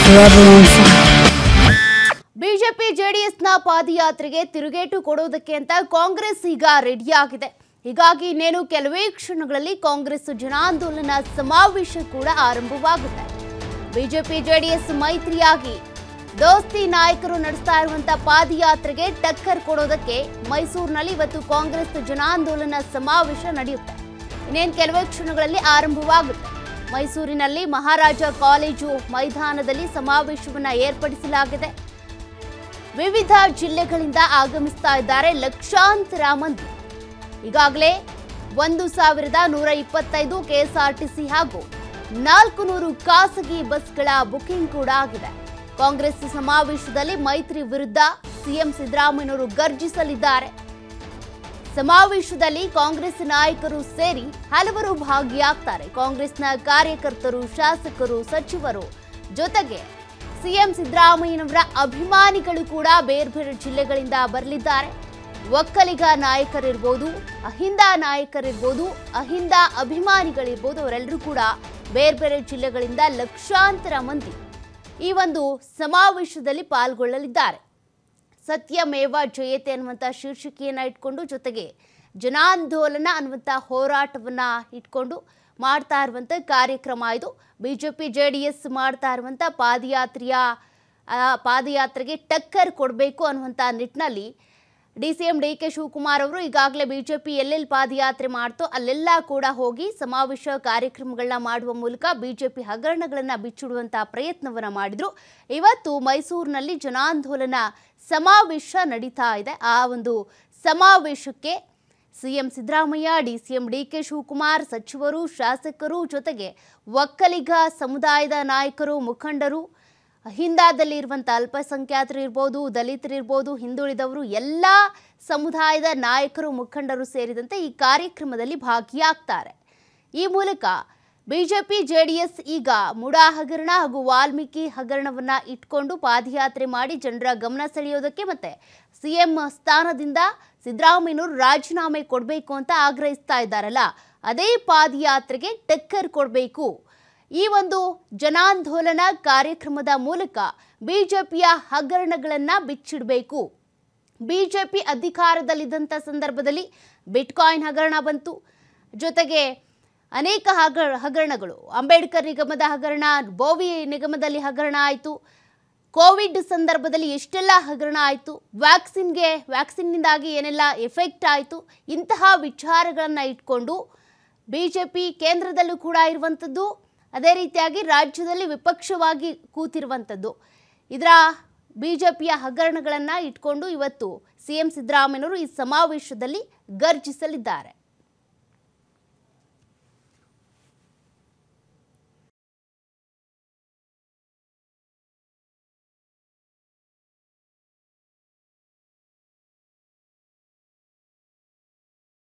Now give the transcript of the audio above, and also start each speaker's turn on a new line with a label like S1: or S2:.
S1: BJP ಜೆಡಿಎಸ್ನ ಪಾದಯಾತ್ರೆಗೆ ತಿರುಗೇಟು ಕೊಡೋದಕ್ಕೆ ಅಂತ ಕಾಂಗ್ರೆಸ್ ಈಗ ರೆಡಿಯಾಗಿದೆ. ಹೀಗಾಗಿ ಇನ್ನೇನು ಕೆಲವೇ ಕ್ಷಣಗಳಲ್ಲಿ ಕಾಂಗ್ರೆಸ್ ಜನಾಂದೋಲನ ಸಮಾವೇಶ ಕೂಡ ಆರಂಭವಾಗುತ್ತೆ. ಬಿಜೆಪಿ ಜೆಡಿಎಸ್ ಮೈತ್ರಿಯಾಗಿ ದೋಸ್ತಿ ನಾಯಕರು ನಡೆಸ್ತಾ ಇರುವಂತಹ ಪಾದಯಾತ್ರೆಗೆ ಟಕ್ಕರ್ ಕೊಡೋದಕ್ಕೆ ಮೈಸೂರಿನಲ್ಲಿ ಇವತ್ತು ಕಾಂಗ್ರೆಸ್ ಜನಾಂದೋಲನ ಸಮಾವೇಶ ನಡೆಯುತ್ತೆ. ಇನ್ನೇನು ಕೆಲವೇ ಕ್ಷಣಗಳಲ್ಲಿ ಆರಂಭವಾಗುತ್ತೆ. ಮೈಸೂರಿನಲ್ಲಿ ಮಹಾರಾಜ ಕಾಲೇಜು ಮೈದಾನದಲ್ಲಿ ಸಮಾವೇಶವನ್ನು ಏರ್ಪಡಿಸಲಾಗಿದೆ. ವಿವಿಧ ಜಿಲ್ಲೆಗಳಿಂದ ಆಗಮಿಸ್ತಾ ಇದ್ದಾರೆ ಲಕ್ಷಾಂತರ ಮಂದಿ. ಈಗಾಗಲೇ 1125 ಕೆಎಸ್ಆರ್ಟಿಸಿ ಹಾಗೂ 400 ಖಾಸಗಿ ಬಸ್ಗಳ ಬುಕಿಂಗ್ ಕೂಡ ಆಗಿದೆ. ಕಾಂಗ್ರೆಸ್ ಸಮಾವೇಶದಲ್ಲಿ ಮೈತ್ರಿ ವಿರುದ್ಧ ಸಿಎಂ ಸಿದ್ದರಾಮಯ್ಯನವರು ಗರ್ಜಿಸಲಿದ್ದಾರೆ. ಸಮಾವೇಶದಲ್ಲಿ ಕಾಂಗ್ರೆಸ್ ನಾಯಕರು ಸೇರಿ ಹಲವರು ಭಾಗಿಯಾಗ್ತಾರೆ. ಕಾಂಗ್ರೆಸ್ನ ಕಾರ್ಯಕರ್ತರು, ಶಾಸಕರು, ಸಚಿವರು ಜೊತೆಗೆ ಸಿಎಂ ಸಿದ್ದರಾಮಯ್ಯನವರ ಅಭಿಮಾನಿಗಳು ಕೂಡ ಬೇರೆ ಬೇರೆ ಜಿಲ್ಲೆಗಳಿಂದ ಬರಲಿದ್ದಾರೆ. ಒಕ್ಕಲಿಗ ನಾಯಕರಿರ್ಬೋದು, ಅಹಿಂದ ನಾಯಕರಿರ್ಬೋದು, ಅಹಿಂದ ಅಭಿಮಾನಿಗಳಿರ್ಬೋದು, ಅವರೆಲ್ಲರೂ ಕೂಡ ಬೇರೆ ಬೇರೆ ಜಿಲ್ಲೆಗಳಿಂದ ಲಕ್ಷಾಂತರ ಮಂದಿ ಈ ಒಂದು ಸಮಾವೇಶದಲ್ಲಿ ಪಾಲ್ಗೊಳ್ಳಲಿದ್ದಾರೆ. ಸತ್ಯಮೇವ ಜಯತೆ ಅನ್ನುವಂಥ ಶೀರ್ಷಿಕೆಯನ್ನು ಇಟ್ಕೊಂಡು ಜೊತೆಗೆ ಜನಾಂದೋಲನ ಅನ್ನುವಂಥ ಹೋರಾಟವನ್ನ ಇಟ್ಕೊಂಡು ಮಾಡ್ತಾ ಇರುವಂಥ ಕಾರ್ಯಕ್ರಮ ಇದು. ಬಿಜೆಪಿ ಜೆಡಿಎಸ್ ಮಾಡ್ತಾ ಇರುವಂಥ ಪಾದಯಾತ್ರೆಗೆ ಟಕ್ಕರ್ ಕೊಡಬೇಕು ಅನ್ನುವಂಥ ನಿಟ್ಟಿನಲ್ಲಿ ಡಿಸಿಎಂ ಡಿಕೆ ಶಿವಕುಮಾರ್ ಅವರು ಈಗಾಗಲೇ ಬಿಜೆಪಿ ಎಲ್ಲೆಲ್ಲಿ ಪಾದಯಾತ್ರೆ ಮಾಡ್ತೋ ಅಲ್ಲೆಲ್ಲ ಕೂಡ ಹೋಗಿ ಸಮಾವೇಶ ಕಾರ್ಯಕ್ರಮಗಳನ್ನ ಮಾಡುವ ಮೂಲಕ ಬಿಜೆಪಿ ಹಗರಣಗಳನ್ನ ಬಿಚ್ಚಿಡುವಂಥ ಪ್ರಯತ್ನವನ್ನ ಮಾಡಿದ್ರು. ಇವತ್ತು ಮೈಸೂರಿನಲ್ಲಿ ಜನಾಂದೋಲನ ಸಮಾವೇಶ ನಡೀತಾ ಇದೆ. ಆ ಒಂದು ಸಮಾವೇಶಕ್ಕೆ CM Siddaramaiah, DCM DK Shivakumar, ಸಚಿವರು, ಶಾಸಕರು ಜೊತೆಗೆ ಒಕ್ಕಲಿಗ ಸಮುದಾಯದ ನಾಯಕರು, ಮುಖಂಡರು, ಹಿಂದಾದಲ್ಲಿ ಇರುವಂಥ ಅಲ್ಪಸಂಖ್ಯಾತರು ಇರ್ಬೋದು, ದಲಿತರಿರ್ಬೋದು, ಹಿಂದುಳಿದವರು, ಎಲ್ಲ ಸಮುದಾಯದ ನಾಯಕರು, ಮುಖಂಡರು ಸೇರಿದಂತೆ ಈ ಕಾರ್ಯಕ್ರಮದಲ್ಲಿ ಭಾಗಿಯಾಗ್ತಾರೆ. ಈ ಮೂಲಕ ಬಿಜೆಪಿ ಜೆಡಿಎಸ್ ಈಗ ಮುಡಾ ಹಗರಣ ಹಾಗೂ ವಾಲ್ಮೀಕಿ ಹಗರಣವನ್ನ ಇಟ್ಕೊಂಡು ಪಾದಯಾತ್ರೆ ಮಾಡಿ ಜನರ ಗಮನ ಸೆಳೆಯೋದಕ್ಕೆ ಮತ್ತೆ ಸಿಎಂ ಸ್ಥಾನದಿಂದ ಸಿದ್ದರಾಮಯ್ಯನವರು ರಾಜೀನಾಮೆ ಕೊಡಬೇಕು ಅಂತ ಆಗ್ರಹಿಸ್ತಾ ಇದ್ದಾರಲ್ಲ, ಅದೇ ಪಾದಯಾತ್ರೆಗೆ ಟಕ್ಕರ್ ಕೊಡಬೇಕು. ಈ ಒಂದು ಜನಾಂದೋಲನ ಕಾರ್ಯಕ್ರಮದ ಮೂಲಕ ಬಿಜೆಪಿಯ ಹಗರಣಗಳನ್ನು ಬಿಚ್ಚಿಡಬೇಕು. ಬಿಜೆಪಿ ಅಧಿಕಾರದಲ್ಲಿದ್ದಂಥ ಸಂದರ್ಭದಲ್ಲಿ ಬಿಟ್ಕಾಯಿನ್ ಹಗರಣ ಬಂತು, ಜೊತೆಗೆ ಅನೇಕ ಹಗರಣಗಳು, ಅಂಬೇಡ್ಕರ್ ನಿಗಮದ ಹಗರಣ, ಬೋವಿ ನಿಗಮದಲ್ಲಿ ಹಗರಣ ಆಯಿತು, ಕೋವಿಡ್ ಸಂದರ್ಭದಲ್ಲಿ ಎಷ್ಟೆಲ್ಲ ಹಗರಣ ಆಯಿತು, ವ್ಯಾಕ್ಸಿನ್ನಿಂದಾಗಿ ಏನೆಲ್ಲ ಎಫೆಕ್ಟ್ ಆಯಿತು, ಇಂತಹ ವಿಚಾರಗಳನ್ನು ಇಟ್ಕೊಂಡು ಬಿಜೆಪಿ ಕೇಂದ್ರದಲ್ಲೂ ಕೂಡ ಇರುವಂಥದ್ದು, ಅದೇ ರೀತಿಯಾಗಿ ರಾಜ್ಯದಲ್ಲಿ ವಿಪಕ್ಷವಾಗಿ ಕೂತಿರುವಂಥದ್ದು, ಇದರ ಬಿಜೆಪಿಯ ಹಗರಣಗಳನ್ನು ಇಟ್ಕೊಂಡು ಇವತ್ತು ಸಿಎಂ ಸಿದ್ದರಾಮಯ್ಯನವರು ಈ ಸಮಾವೇಶದಲ್ಲಿ ಗರ್ಜಿಸಲಿದ್ದಾರೆ.